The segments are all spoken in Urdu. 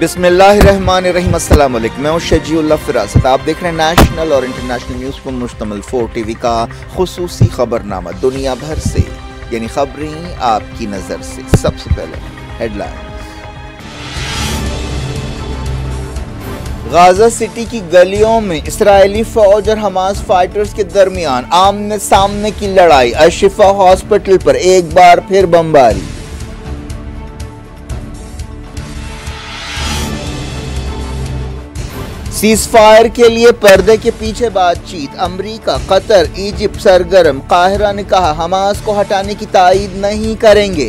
बिस्मिल्लाहिर्रहमानिर्रहीम। अस्सलाम वालेकुम। मैं हूं शजीउल्लाह फिरासत। आप देख रहे हैं नेशनल और इंटरनेशनल न्यूज़ पर मुश्तमिल 4 टीवी का खुसूसी खबरनामा दुनिया भर से, यानी खबरें आपकी नज़र से। सबसे पहले हेडलाइंस। गाजा सिटी की गलियों में इस्राएली फौज और हमास फाइटर्स के दरमियान आमने सामने की लड़ाई। अशिफा हॉस्पिटल पर एक बार फिर बमबारी। सीज़फायर के लिए पर्दे के पीछे बातचीत। अमेरिका, कतर, इजिप्ट सरगर्म। काहिरा ने कहा हमास को हटाने की तायीद नहीं करेंगे।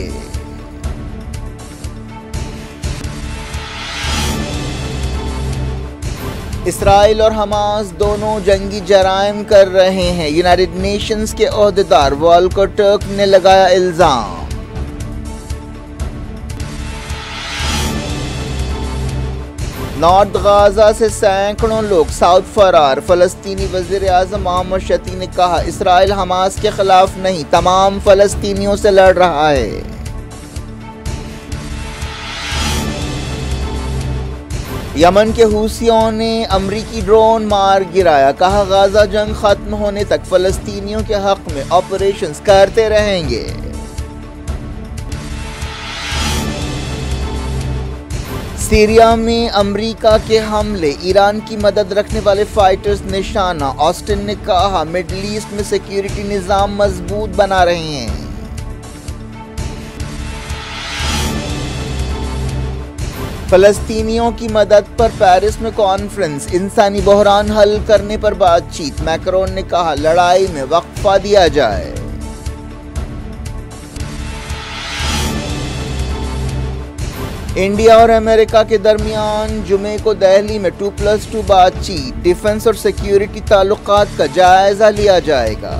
इसराइल और हमास दोनों जंगी जराइम कर रहे हैं। यूनाइटेड नेशंस के ओहदेदार वॉल्कर टर्क ने लगाया इल्जाम। नॉर्थ गाजा से सैकड़ों लोग साउथ फरार। फलस्तीनी वज़ीर आज़म मोहम्मद शती ने कहा इसराइल हमास के खिलाफ नहीं, तमाम फलस्तीनियों से लड़ रहा है। यमन के हूसियों ने अमरीकी ड्रोन मार गिराया। कहा गाजा जंग खत्म होने तक फलस्तीनियों के हक में ऑपरेशंस करते रहेंगे। सीरिया में अमेरिका के हमले, ईरान की मदद रखने वाले फाइटर्स निशाना। ऑस्टिन ने कहा मिडल ईस्ट में सिक्योरिटी निजाम मजबूत बना रहे हैं। फलस्तीनियों की मदद पर पेरिस में कॉन्फ्रेंस। इंसानी बहरान हल करने पर बातचीत। मैक्रोन ने कहा लड़ाई में वक्फा दिया जाए। इंडिया और अमेरिका के दरमियान जुमे को दिल्ली में 2+2 बातचीत। डिफेंस और सिक्योरिटी ताल्लुकात का जायजा लिया जाएगा।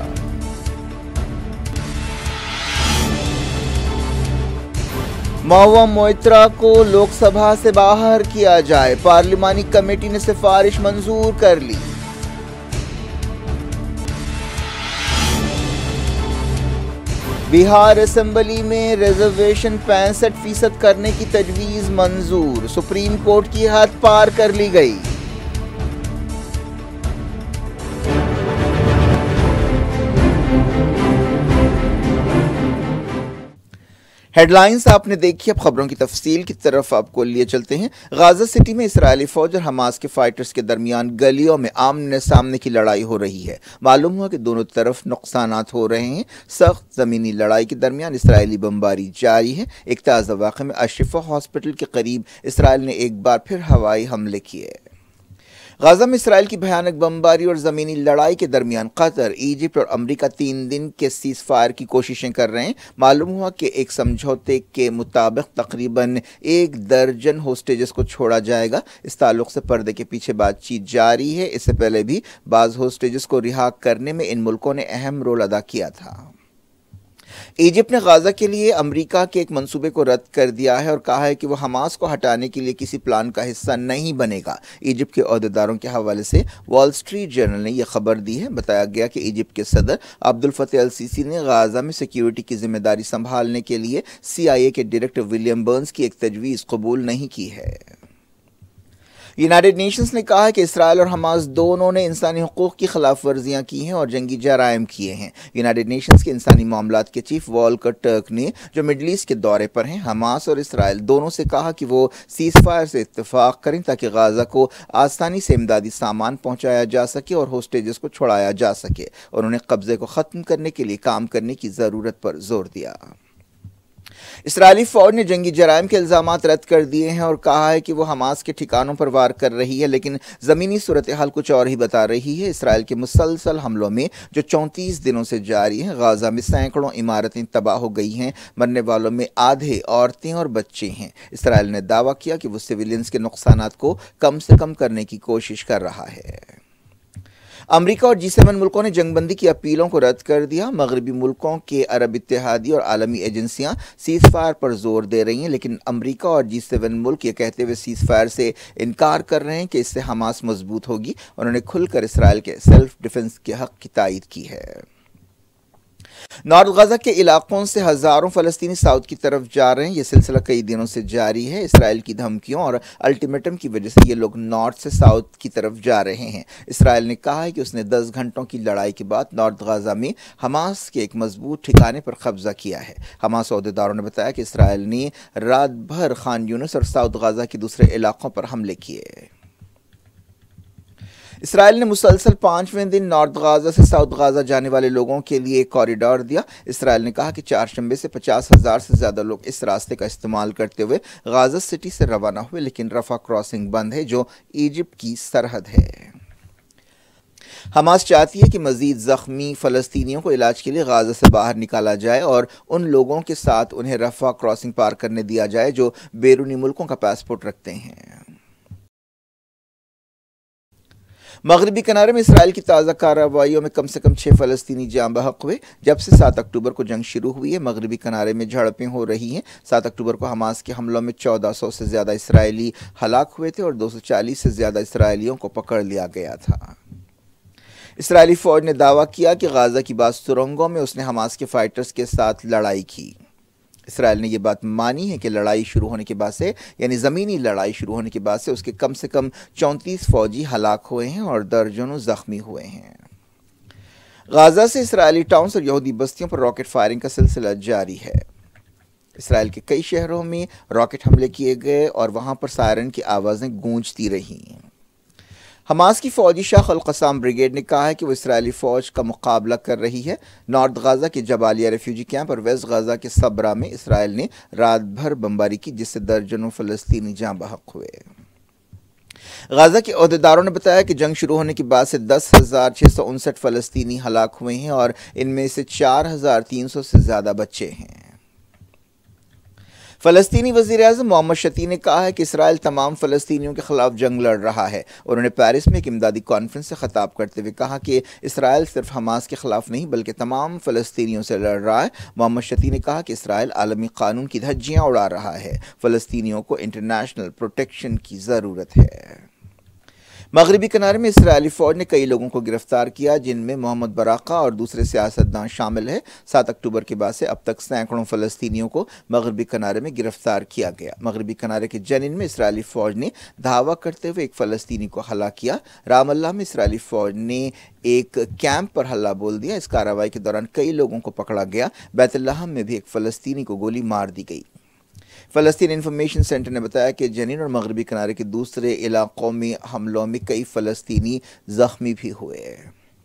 महुआ मोइत्रा को लोकसभा से बाहर किया जाए। पार्लिमानी कमेटी ने सिफारिश मंजूर कर ली। बिहार असेंबली में रिजर्वेशन 65% करने की तजवीज़ मंजूर। सुप्रीम कोर्ट की हद पार कर ली गई। हेडलाइंस आपने देखी। अब खबरों की तफसील की तरफ आपको लिए चलते हैं। गाजा सिटी में इस्राएली फौज और हमास के फाइटर्स के दरमियान गलियों में आमने सामने की लड़ाई हो रही है। मालूम हुआ कि दोनों तरफ नुकसानात हो रहे हैं। सख्त ज़मीनी लड़ाई के दरमियान इस्राएली बमबारी जारी है। एक ताज़ा वाक़े में अशिफा हॉस्पिटल के करीब इसराइल ने एक बार फिर हवाई हमले किए। गाजा में इसराइल की भयानक बमबारी और ज़मीनी लड़ाई के दरमियान कतर, इजिप्ट और अमेरिका 3 दिन के सीज़ फायर की कोशिशें कर रहे हैं। मालूम हुआ कि एक समझौते के मुताबिक तकरीबन 1 दर्जन होस्टेजेस को छोड़ा जाएगा। इस ताल्लुक से पर्दे के पीछे बातचीत जारी है। इससे पहले भी बाज़ होस्टेजेस को रिहा करने में इन मुल्कों ने अहम रोल अदा किया था। इजिप्ट ने गाजा के लिए अमेरिका के एक मंसूबे को रद्द कर दिया है और कहा है कि वो हमास को हटाने के लिए किसी प्लान का हिस्सा नहीं बनेगा। इजिप्ट के ओहदेदारों के हवाले से वॉल स्ट्रीट जर्नल ने यह खबर दी है। बताया गया कि इजिप्ट के सदर अब्दुल फतेह अल सीसी ने गाजा में सिक्योरिटी की जिम्मेदारी संभालने के लिए CIA के डायरेक्टर विलियम बर्न्स की एक तजवीज़ कबूल नहीं की है। यूनाइटेड नेशंस ने कहा है कि इसराइल और हमास दोनों ने इंसानी हुकूक की खिलाफ वर्जियाँ की हैं और जंगी जराइम किए हैं। यूनाइटेड नेशंस के इंसानी मामलात के चीफ वॉल्कर टर्क ने, जो मिडल ईस्ट के दौरे पर हैं, हमास और इसराइल दोनों से कहा कि वो सीज़ फायर से इत्तेफाक करें ताकि गाजा को आसानी से इमदादी सामान पहुँचाया जा सके और होस्टेजेस को छुड़ाया जा सके। उन्होंने कब्जे को ख़त्म करने के लिए काम करने की ज़रूरत पर जोर दिया। इसराइली फौज ने जंगी जराइम के इल्ज़ामात रद्द कर दिए हैं और कहा है कि वो हमास के ठिकानों पर वार कर रही है, लेकिन ज़मीनी सूरत हाल कुछ और ही बता रही है। इसराइल के मुसलसल हमलों में जो 34 दिनों से जारी हैं, गाजा में सैकड़ों इमारतें तबाह हो गई हैं। मरने वालों में आधे औरतें और बच्चे हैं। इसराइल ने दावा किया कि वो सिविलियंस के नुकसानात को कम से कम करने की कोशिश कर रहा है। अमेरिका और G7 मुल्कों ने जंगबंदी की अपीलों को रद्द कर दिया। मगरबी मुल्कों के अरब इत्तेहादी और आलमी एजेंसियां सीज़ फायर पर जोर दे रही हैं, लेकिन अमेरिका और G7 मुल्क ये कहते हुए सीज़ फायर से इनकार कर रहे हैं कि इससे हमास मजबूत होगी। उन्होंने खुलकर इसराइल के सेल्फ डिफेंस के हक की तायीद की है। نارتھ غزہ کے علاقوں سے ہزاروں فلسطینی ساؤتھ کی طرف جا رہے ہیں۔ یہ سلسلہ کئی دنوں سے جاری ہے۔ اسرائیل کی دھمکیوں اور الٹیمیٹم کی وجہ سے یہ لوگ نارتھ سے ساؤتھ کی طرف جا رہے ہیں۔ اسرائیل نے کہا ہے کہ اس نے 10 گھنٹوں کی لڑائی کے بعد نارتھ غزہ میں حماس کے ایک مضبوط ٹھکانے پر قبضہ کیا ہے۔ حماس عہدیداروں نے بتایا کہ اسرائیل نے رات بھر خان یونس اور ساؤتھ غزہ کے دوسرے علاقوں پر حملے کیے۔ اسرائیل نے مسلسل 5ویں دن نارتھ غزہ سے ساؤتھ غزہ جانے والے لوگوں کے لیے ایک کوریڈور دیا۔ اسرائیل نے کہا کہ چہارشنبے سے 50,000 سے زیادہ لوگ اس راستے کا استعمال کرتے ہوئے غزہ سٹی سے روانہ ہوئے، لیکن رفح کراسنگ بند ہے جو ایجپٹ کی سرحد ہے۔ حماس چاہتی ہے کہ مزید زخمی فلسطینیوں کو علاج کے لیے غزہ سے باہر نکالا جائے اور ان لوگوں کے ساتھ انہیں رفح کراسنگ پار کرنے دیا جائے جو بیرونی ملکوں کا پاسپورٹ رکھتے ہیں۔ مغربی کنارے میں اسرائیل کی تازہ کارروائیوں میں کم سے کم 6 فلسطینی جاں بحق ہوئے۔ جب سے 7 اکتوبر کو جنگ شروع ہوئی ہے، مغربی کنارے میں جھڑپیں ہو رہی ہیں۔ 7 اکتوبر کو حماس کے حملوں میں 1400 سے زیادہ اسرائیلی ہلاک ہوئے تھے اور 240 سے زیادہ اسرائیلیوں کو پکڑ لیا گیا تھا۔ اسرائیلی فوج نے دعویٰ کیا کہ غزہ کی بعض سرنگوں میں اس نے حماس کے فائٹرز کے ساتھ لڑائی کی۔ اسرائیل نے یہ بات مانی ہے کہ لڑائی شروع ہونے کے بعد سے، یعنی زمینی لڑائی شروع ہونے کے بعد سے اس کے کم سے کم 34 فوجی ہلاک ہوئے ہیں اور درجنوں زخمی ہوئے ہیں۔ غزہ سے اسرائیلی ٹاؤنز اور یہودی بستیوں پر راکٹ فائرنگ کا سلسلہ جاری ہے۔ اسرائیل کے کئی شہروں میں راکٹ حملے کیے گئے اور وہاں پر سائرن کی آوازیں گونجتی رہیں۔ حماس کی فوجی شاخ القسام بریگیڈ نے کہا ہے کہ وہ اسرائیلی فوج کا مقابلہ کر رہی ہے۔ نارتھ غزہ کے جبالیہ ریفیوجی کیمپ اور ویسٹ غزہ کے صبرا میں اسرائیل نے رات بھر بمباری کی، جس سے درجنوں فلسطینی جاں بحق ہوئے۔ غزہ کے عہدیداروں نے بتایا کہ جنگ شروع ہونے کے بعد سے 10,659 فلسطینی ہلاک ہوئے ہیں اور ان میں سے 4,300 سے زیادہ بچے ہیں۔ فلسطینی وزیراعظم محمد شتیع نے کہا ہے کہ اسرائیل تمام فلسطینیوں کے خلاف جنگ لڑ رہا ہے۔ انہوں نے پیرس میں ایک امدادی کانفرنس سے خطاب کرتے ہوئے کہا کہ اسرائیل صرف حماس کے خلاف نہیں بلکہ تمام فلسطینیوں سے لڑ رہا ہے۔ محمد شتیع نے کہا کہ اسرائیل عالمی قانون کی دھجیاں اڑا رہا ہے۔ فلسطینیوں کو انٹرنیشنل پروٹیکشن کی ضرورت ہے۔ مغربی کنارے میں اسرائیلی فوج نے کئی لوگوں کو گرفتار کیا، جن میں محمد براقہ اور دوسرے سیاستدان شامل ہیں۔ 7 اکتوبر کے بعد سے اب تک سینکڑوں فلسطینیوں کو مغربی کنارے میں گرفتار کیا گیا۔ مغربی کنارے کے جنین میں اسرائیلی فوج نے دھاوا کرتے ہوئے ایک فلسطینی کو ہلاک کیا۔ رام اللہ میں اسرائیلی فوج نے ایک کیمپ پر حملہ بول دیا۔ اس کارروائی کے دوران کئی لوگوں کو پکڑا گیا۔ بیت لحم میں بھی ایک فلسطینی کو گولی مار دی گئی۔ فلسطین انفارمیشن سینٹر نے بتایا کہ جنین اور مغربی کنارے کے دوسرے علاقوں میں حملوں میں کئی فلسطینی زخمی بھی ہوئے۔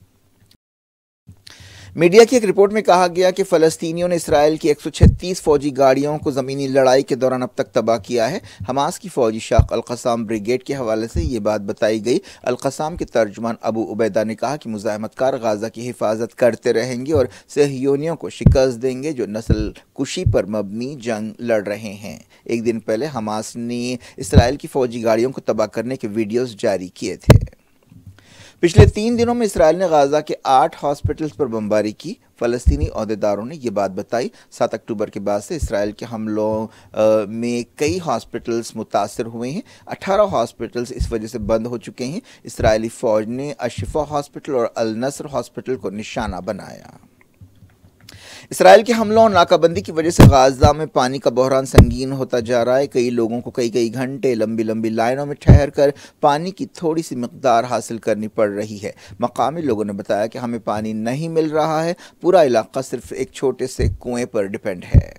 میڈیا کی ایک رپورٹ میں کہا گیا کہ فلسطینیوں نے اسرائیل کی 136 فوجی گاڑیوں کو زمینی لڑائی کے دوران اب تک تباہ کیا ہے۔ حماس کی فوجی شاخ القسام بریگیڈ کے حوالے سے یہ بات بتائی گئی۔ القسام کے ترجمان ابو عبیدہ نے کہا کہ مزاحمت کار غزہ کی حفاظت کرتے رہیں گے اور صہیونیوں کو شکست دیں گے جو نسل کشی پر مبنی جنگ لڑ رہے ہیں۔ ایک دن پہلے حماس نے اسرائیل کی فوجی گاڑیوں کو تباہ کرنے کے ویڈیوز جاری کیے تھے۔ پچھلے 3 دنوں میں اسرائیل نے غزہ کے 8 ہاسپٹلز پر بمباری کی۔ فلسطینی عہدیداروں نے یہ بات بتائی۔ 7 اکتوبر کے بعد سے اسرائیل کے حملوں میں کئی ہاسپٹلز متاثر ہوئے ہیں۔ 18 ہاسپٹلز اس وجہ سے بند ہو چکے ہیں۔ اسرائیلی فوج نے الشفا ہاسپٹل اور النصر ہاسپٹل کو نشانہ بنایا۔ اسرائیل کے حملوں اور ناکہ بندی کی وجہ سے غزہ میں پانی کا بحران سنگین ہوتا جا رہا ہے۔ کئی لوگوں کو کئی گھنٹے لمبی لائنوں میں ٹھہر کر پانی کی تھوڑی سی مقدار حاصل کرنی پڑ رہی ہے۔ مقامی لوگوں نے بتایا کہ ہمیں پانی نہیں مل رہا ہے، پورا علاقہ صرف ایک چھوٹے سے کنویں پر ڈیپینڈ ہے۔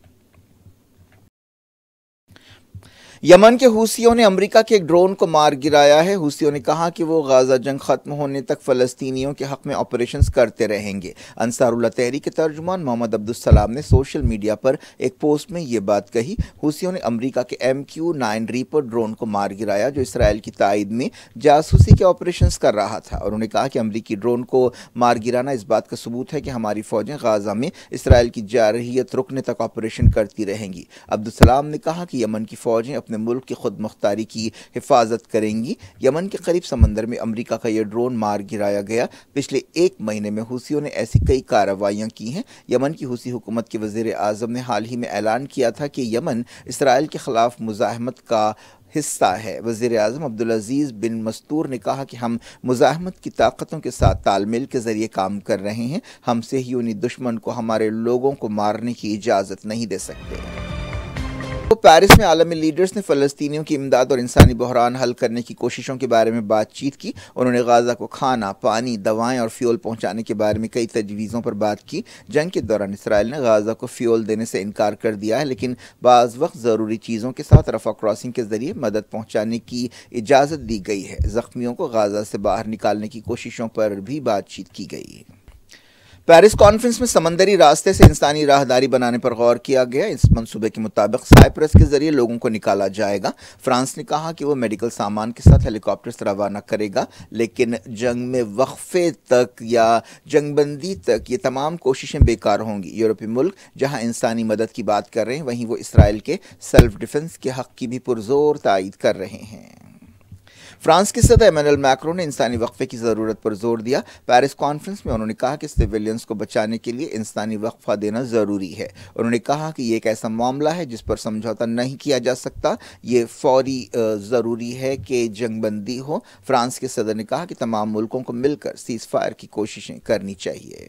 یمن کے حوثیوں نے امریکہ کے ایک ڈرون کو مار گرایا ہے۔ حوثیوں نے کہا کہ وہ غزہ جنگ ختم ہونے تک فلسطینیوں کے حق میں آپریشنز کرتے رہیں گے۔ انصار اللہ تحریک کے ترجمان محمد عبدالسلام نے سوشل میڈیا پر ایک پوسٹ میں یہ بات کہی۔ حوثیوں نے امریکہ کے MQ-9 ریپر ڈرون کو مار گرایا جو اسرائیل کی تائید میں جاسوسی کے آپریشنز کر رہا تھا، اور انہوں نے کہا کہ امریکی ڈرون کو مار گرانا اس بات کا ثبوت ہے کہ ہماری فوجیں غزہ میں اسرائیل کی جارحیت رکنے تک آپریشن کرتی رہیں گی۔ عبدالسلام نے کہا کہ یمن کی فوجیں اپنے ملک کی خود مختاری کی حفاظت کریں گی۔ یمن کے قریب سمندر میں امریکہ کا یہ ڈرون مار گرایا گیا۔ پچھلے 1 مہینے میں حوثیوں نے ایسی کئی کارروائیاں کی ہیں۔ یمن کی حوثی حکومت کے وزیر اعظم نے حال ہی میں اعلان کیا تھا کہ یمن اسرائیل کے خلاف مزاحمت کا حصہ ہے۔ وزیر اعظم عبدالعزیز بن مستور نے کہا کہ ہم مزاحمت کی طاقتوں کے ساتھ تال میل کے ذریعے کام کر رہے ہیں، ہم صہیونی دشمن کو ہمارے لوگوں کو مارنے کی اجازت نہیں دے سکتے۔ پیرس میں عالمی لیڈرز نے فلسطینیوں کی امداد اور انسانی بحران حل کرنے کی کوششوں کے بارے میں بات چیت کی۔ انہوں نے غزہ کو کھانا، پانی، دوائیں اور فیول پہنچانے کے بارے میں کئی تجویزوں پر بات کی۔ جنگ کے دوران اسرائیل نے غزہ کو فیول دینے سے انکار کر دیا ہے، لیکن بعض وقت ضروری چیزوں کے ساتھ رفح کراسنگ کے ذریعے مدد پہنچانے کی اجازت دی گئی ہے۔ زخمیوں کو غزہ سے باہر نکالنے کی کوششوں پر بھی بات چیت کی گئی۔ پیرس کانفرنس میں سمندری راستے سے انسانی راہداری بنانے پر غور کیا گیا۔ اس منصوبے کے مطابق سائپرس کے ذریعے لوگوں کو نکالا جائے گا۔ فرانس نے کہا کہ وہ میڈیکل سامان کے ساتھ ہیلی کاپٹرز روانہ کرے گا، لیکن جنگ میں وقفے تک یا جنگ بندی تک یہ تمام کوششیں بیکار ہوں گی۔ یورپی ملک جہاں انسانی مدد کی بات کر رہے ہیں، وہیں وہ اسرائیل کے سیلف ڈیفنس کے حق کی بھی پرزور تائید کر رہے ہیں۔ فرانس کے صدر ایمانوئل میکروں نے انسانی وقفے کی ضرورت پر زور دیا۔ پیرس کانفرنس میں انہوں نے کہا کہ سویلینز کو بچانے کے لیے انسانی وقفہ دینا ضروری ہے۔ انہوں نے کہا کہ یہ ایک ایسا معاملہ ہے جس پر سمجھوتہ نہیں کیا جا سکتا، یہ فوری ضروری ہے کہ جنگ بندی ہو۔ فرانس کے صدر نے کہا کہ تمام ملکوں کو مل کر سیز فائر کی کوششیں کرنی چاہیے۔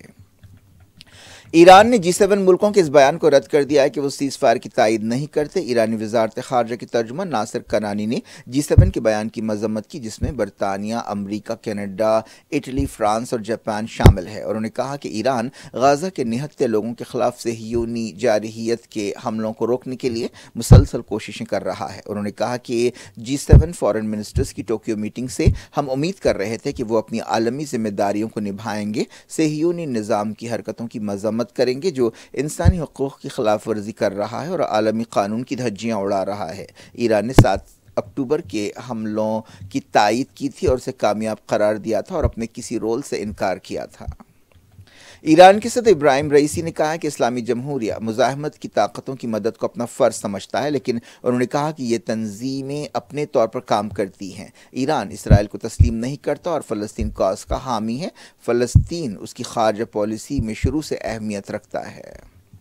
ایران نے G7 ملکوں کے اس بیان کو رد کر دیا ہے کہ وہ سیز فائر کی تائید نہیں کرتے۔ ایرانی وزارت خارجہ کے ترجمان ناصر کنانی نے G7 کے بیان کی مذمت کی، جس میں برطانیہ، امریکہ، کینیڈا، اٹلی، فرانس اور جاپان شامل ہے۔ انہوں نے کہا کہ ایران غزہ کے نہتے لوگوں کے خلاف صہیونی جارحیت کے حملوں کو روکنے کے لیے مسلسل کوششیں کر رہا ہے۔ انہوں نے کہا کہ G7 فارن منسٹرز کی ٹوکیو میٹنگ سے ہم امید کر رہے تھے کہ وہ اپنی عالمی ذمہ داریوں کو نبھائیں گے، صہیونی نظام کی حرکتوں کی مذمت کریں گے جو انسانی حقوق کی خلاف ورزی کر رہا ہے اور عالمی قانون کی دھجیاں اڑا رہا ہے۔ ایران نے 7 اکتوبر کے حملوں کی تائید کی تھی اور اسے کامیاب قرار دیا تھا اور اپنے کسی رول سے انکار کیا تھا۔ ایران کے صدر ابراہیم رئیسی نے کہا کہ اسلامی جمہوریہ مزاحمت کی طاقتوں کی مدد کو اپنا فرض سمجھتا ہے، لیکن انہوں نے کہا کہ یہ تنظیمیں اپنے طور پر کام کرتی ہیں۔ ایران اسرائیل کو تسلیم نہیں کرتا اور فلسطین کاز کا حامی ہے۔ فلسطین اس کی خارجہ پالیسی میں شروع سے اہمیت رکھتا ہے۔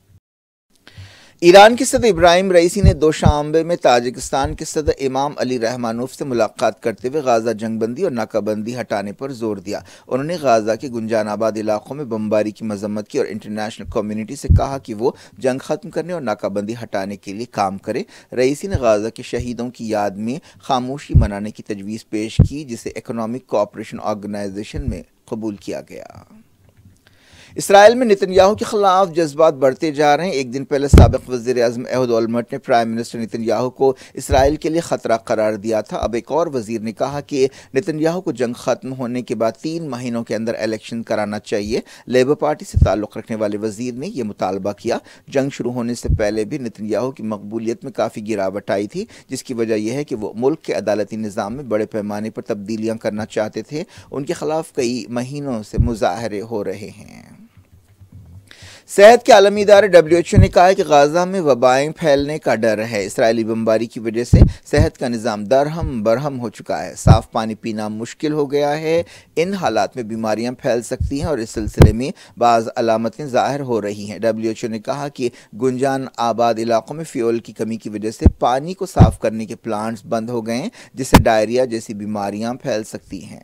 ایران کے صدر ابراہیم رئیسی نے دوشنبے میں تاجکستان کے صدر امام علی رحمانوف سے ملاقات کرتے ہوئے غزہ جنگ بندی اور ناکہ بندی ہٹانے پر زور دیا۔ انہوں نے غزہ کے گنجان آباد علاقوں میں بمباری کی مذمت کی اور انٹرنیشنل کمیونٹی سے کہا کہ وہ جنگ ختم کرنے اور ناکہ بندی ہٹانے کے لیے کام کرے۔ رئیسی نے غزہ کے شہیدوں کی یاد میں خاموشی منانے کی تجویز پیش کی، جسے اکنامک کوآپریشن آرگنائزیشن میں قبول کیا گیا۔ اسرائیل میں نتن یاہو کے خلاف جذبات بڑھتے جا رہے ہیں۔ ایک دن پہلے سابق وزیر اعظم ایہود اولمرٹ نے پرائم منسٹر نتن یاہو کو اسرائیل کے لیے خطرہ قرار دیا تھا۔ اب ایک اور وزیر نے کہا کہ نتن یاہو کو جنگ ختم ہونے کے بعد 3 مہینوں کے اندر الیکشن کرانا چاہیے۔ لیبر پارٹی سے تعلق رکھنے والے وزیر نے یہ مطالبہ کیا۔ جنگ شروع ہونے سے پہلے بھی نتن یاہو کی مقبولیت میں کافی گراوٹ آئی تھی، جس کی وجہ یہ ہے کہ وہ ملک کے عدالتی نظام میں بڑے پیمانے پر تبدیلیاں کرنا چاہتے تھے۔ ان کے خلاف کئی مہینوں سے مظاہرے ہو رہے ہیں۔ صحت کے عالمی ادارے WHO نے کہا ہے کہ غزہ میں وبائیں پھیلنے کا ڈر ہے۔ اسرائیلی بمباری کی وجہ سے صحت کا نظام درہم برہم ہو چکا ہے۔ صاف پانی پینا مشکل ہو گیا ہے۔ ان حالات میں بیماریاں پھیل سکتی ہیں اور اس سلسلے میں بعض علامتیں ظاہر ہو رہی ہیں۔ WHO نے کہا کہ گنجان آباد علاقوں میں فیول کی کمی کی وجہ سے پانی کو صاف کرنے کے پلانٹس بند ہو گئے ہیں، جس سے ڈائریا جیسی بیماریاں پھیل سکتی ہیں۔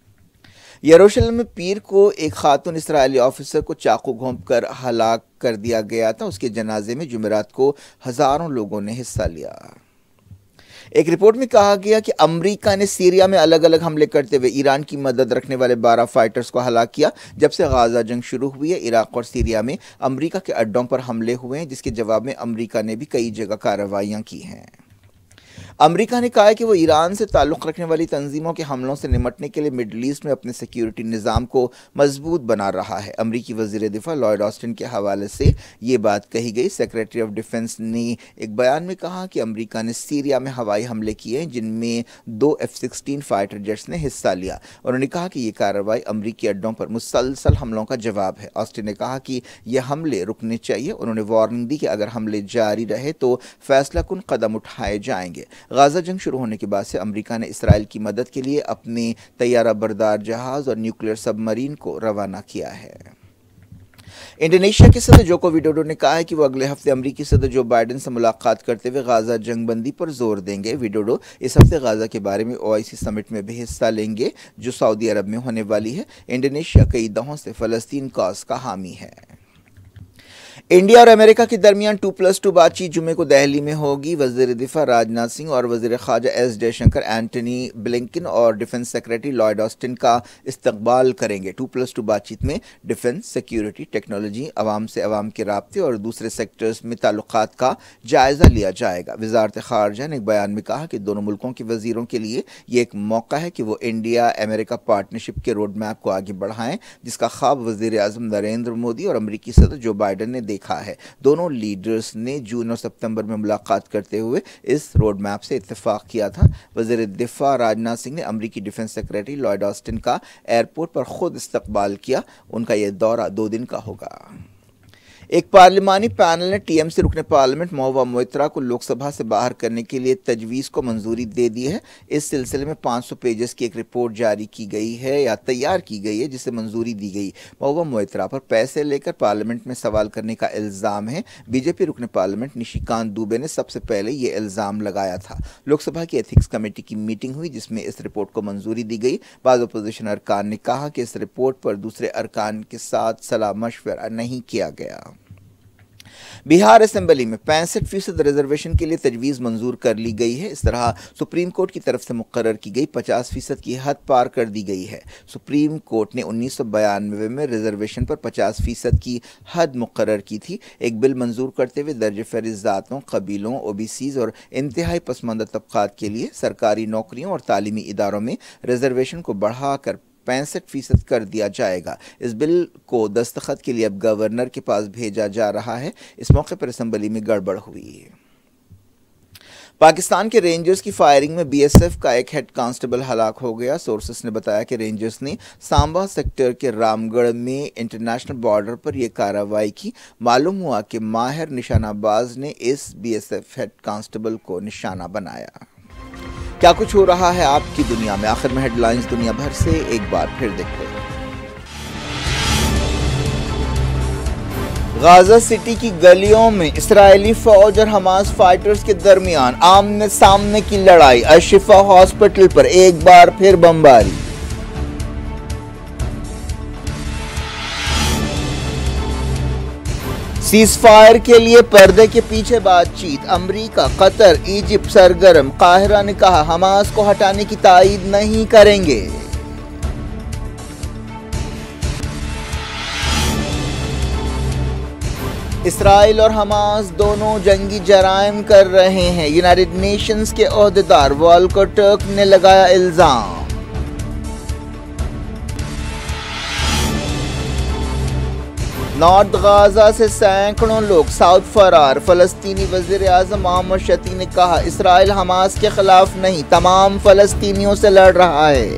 یروشلم میں پیر کو ایک خاتون اسرائیلی آفیسر کو چاقو گھونپ کر ہلاک کر دیا گیا تھا۔ اس کے جنازے میں جمعرات کو ہزاروں لوگوں نے حصہ لیا۔ ایک رپورٹ میں کہا گیا کہ امریکہ نے سیریا میں الگ الگ حملے کرتے ہوئے ایران کی مدد رکھنے والے 12 فائٹرز کو ہلاک کیا۔ جب سے غزہ جنگ شروع ہوئی ہے، عراق اور سیریا میں امریکہ کے اڈوں پر حملے ہوئے ہیں، جس کے جواب میں امریکہ نے بھی کئی جگہ کارروائیاں کی ہیں۔ امریکہ نے کہا ہے کہ وہ ایران سے تعلق رکھنے والی تنظیموں کے حملوں سے نمٹنے کے لیے مڈل ایسٹ میں اپنے سیکیورٹی نظام کو مضبوط بنا رہا ہے۔ امریکی وزیر دفاع لائیڈ آسٹن کے حوالے سے یہ بات کہی گئی۔ سیکریٹری آف ڈیفنس نے ایک بیان میں کہا کہ امریکہ نے سیریا میں ہوائی حملے کیے ہیں، جن میں 2 F-16 فائٹر جیٹس نے حصہ لیا۔ انہوں نے کہا کہ یہ کارروائی امریکی اڈوں پر مسلسل حملوں کا جواب ہے۔ آسٹن نے کہا کہ یہ حملے رکنے چاہیے۔ انہوں نے وارننگ دی کہ اگر حملے جاری رہے تو فیصلہ کن قدم اٹھائے جائیں گے۔ غزہ جنگ شروع ہونے کے بعد سے امریکہ نے اسرائیل کی مدد کے لیے اپنے طیارہ بردار جہاز اور نیوکلیئر سب مرین کو روانہ کیا ہے۔ इंडोनेशिया के सदर जोको विडोडो ने कहा है कि वो अगले हफ्ते अमेरिकी सदर जो बाइडेन से मुलाकात करते हुए गाजा जंग बंदी पर जोर देंगे। विडोडो इस हफ्ते गाजा के बारे में ओआईसी समिट में भी हिस्सा लेंगे जो सऊदी अरब में होने वाली है। इंडोनेशिया कई दहाकों से फलस्तीन कॉज का हामी है। इंडिया और अमेरिका के दरमियान 2+2 बातचीत जुमे को दिल्ली में होगी। वजीर दिफा राजनाथ सिंह और वजीर ख़ारजा एस जयशंकर एंटनी ब्लिंकन और डिफेंस सेक्रेटरी लॉयड ऑस्टिन का इस्तकबाल करेंगे। 2+2 बातचीत में डिफेंस, सिक्योरिटी, टेक्नोलॉजी, अवाम से अवाम के राब्ते और दूसरे सेक्टर्स में ताल्लुकात का जायज़ा लिया जाएगा। वजारत ख़ारजा ने एक बयान में कहा कि दोनों मुल्कों के वजीरों के लिए ये एक मौका है कि वो इंडिया अमेरिका पार्टनरशिप के रोड मैप को आगे बढ़ाएं, जिसका ख्वाब वजीर आज़म नरेंद्र मोदी और अमेरिकी सदर जो बाइडेन ने देखा है। दोनों लीडर्स ने जून और सितंबर में मुलाकात करते हुए इस रोड मैप से इत्तेफाक किया था। वज़ीर दिफा राजनाथ सिंह ने अमेरिकी डिफेंस सेक्रेटरी लॉयड ऑस्टिन का एयरपोर्ट पर खुद इस्तकबाल किया। उनका यह दौरा 2 दिन का होगा। एक पार्लिमानी पैनल ने टीएमसी रुकने पार्लियामेंट महुआ मोइत्रा को लोकसभा से बाहर करने के लिए तजवीज़ को मंजूरी दे दी है। इस सिलसिले में 500 पेजेस की एक रिपोर्ट जारी की गई है या तैयार की गई है जिसे मंजूरी दी गई। महुआ मोइत्रा पर पैसे लेकर पार्लियामेंट में सवाल करने का इल्ज़ाम है। बीजेपी रुकने पार्लियामेंट निशिकांत दुबे ने सबसे पहले ये इल्ज़ाम लगाया था। लोकसभा की एथिक्स कमेटी की मीटिंग हुई जिसमें इस रिपोर्ट को मंजूरी दी गई। बाज़ अपोजिशन अरकान ने कहा कि इस रिपोर्ट पर दूसरे अरकान के साथ सलाह मशवरा नहीं किया गया। बिहार असेंबली में 65% रिजर्वेशन के लिए तजवीज़ मंजूर कर ली गई है। इस तरह सुप्रीम कोर्ट की तरफ से मुकर्रर की गई 50% की हद पार कर दी गई है। सुप्रीम कोर्ट ने 1992 में रिजर्वेशन पर 50% की हद मुकर्रर की थी। एक बिल मंजूर करते हुए दर्ज फहरिस्त ज़ातों, कबीलों, ओबीसीज और इंतहाई पसमानदा तबकात के लिए सरकारी नौकरियों और तालीमी इदारों में रिजर्वेशन को बढ़ाकर 65% कर दिया जाएगा। इस बिल को दस्तखत के लिए अब गवर्नर के पास भेजा जा रहा है। इस मौके पर असेंबली में गड़बड़ हुई। पाकिस्तान के रेंजर्स की फायरिंग में बीएसएफ का एक हेड कांस्टेबल हलाक हो गया। सोर्सेस ने बताया कि रेंजर्स ने सांबा सेक्टर के रामगढ़ में इंटरनेशनल बॉर्डर पर यह कार्रवाई की। मालूम हुआ कि माहिर निशानाबाज ने इस बीएसएफ हेड कांस्टेबल को निशाना बनाया। क्या कुछ हो रहा है आपकी दुनिया में, आखिर में हेडलाइंस दुनिया भर से एक बार फिर देखते हैं। गाजा सिटी की गलियों में इस्राएली फौज और हमास फाइटर्स के दरमियान आमने सामने की लड़ाई। अशिफा हॉस्पिटल पर एक बार फिर बमबारी। सीज़फायर के लिए पर्दे के पीछे बातचीत। अमेरिका, कतर, इजिप्ट सरगर्म। काहिरा ने कहा हमास को हटाने की तायीद नहीं करेंगे। इसराइल और हमास दोनों जंगी जराइम कर रहे हैं। यूनाइटेड नेशंस के ओहदेदार वॉल्कर टर्क ने लगाया इल्जाम। नॉर्थ गाजा से सैकड़ों लोग साउथ फरार। फलस्तीनी वजीर आज़म मोहम्मद शती ने कहा इसराइल हमास के खिलाफ नहीं, तमाम फलस्तीनियों से लड़ रहा है।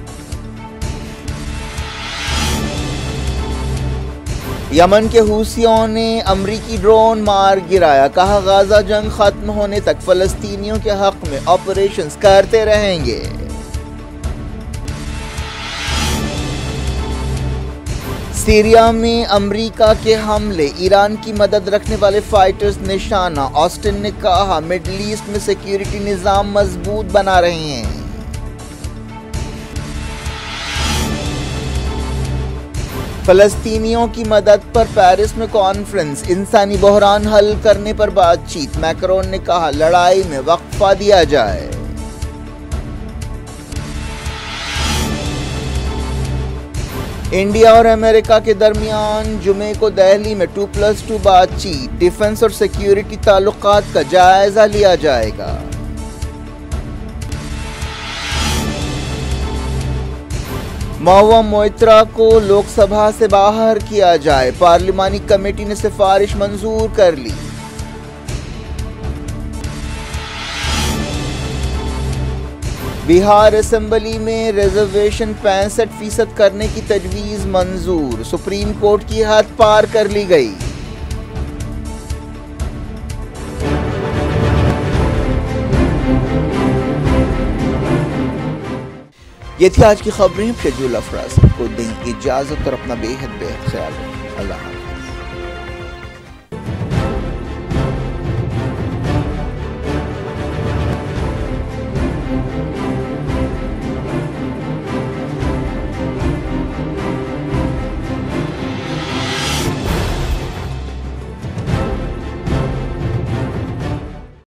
यमन के हूसियों ने अमरीकी ड्रोन मार गिराया। कहा गाजा जंग खत्म होने तक फलस्तीनियों के हक में ऑपरेशंस करते रहेंगे। सीरिया में अमेरिका के हमले, ईरान की मदद रखने वाले फाइटर्स निशाना। ऑस्टिन ने कहा मिडल ईस्ट में सिक्योरिटी निज़ाम मजबूत बना रहे हैं। फलस्तीनियों की मदद पर पेरिस में कॉन्फ्रेंस। इंसानी बहरान हल करने पर बातचीत। मैक्रोन ने कहा लड़ाई में वक्फा दिया जाए। इंडिया और अमेरिका के दरमियान जुमे को दिल्ली में 2+2 बातचीत। डिफेंस और सिक्योरिटी ताल्लुकात का जायजा लिया जाएगा। महुआ मोइत्रा को लोकसभा से बाहर किया जाए। पार्लिमानी कमेटी ने सिफारिश मंजूर कर ली। बिहार असेंबली में रिजर्वेशन 65% करने की तजवीज़ मंजूर। सुप्रीम कोर्ट की हद पार कर ली गई। ये थी आज की खबरें। शेड्यूल अफराज को दें इजाजत और अपना बेहद ख्याल रखें। अल्लाह।